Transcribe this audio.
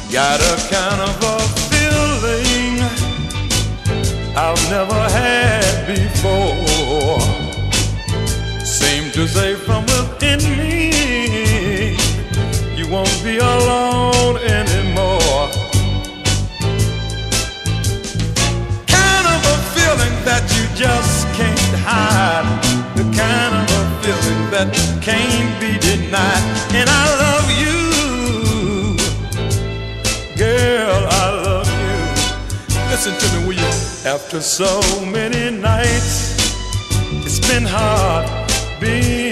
Got a kind of a feeling I've never had before. Seem to say from within me, you won't be alone anymore. Kind of a feeling that you just can't hide. The kind of a feeling that can't be denied. And I love you, girl, I love you. Listen to me, will you? After so many nights, it's been hard being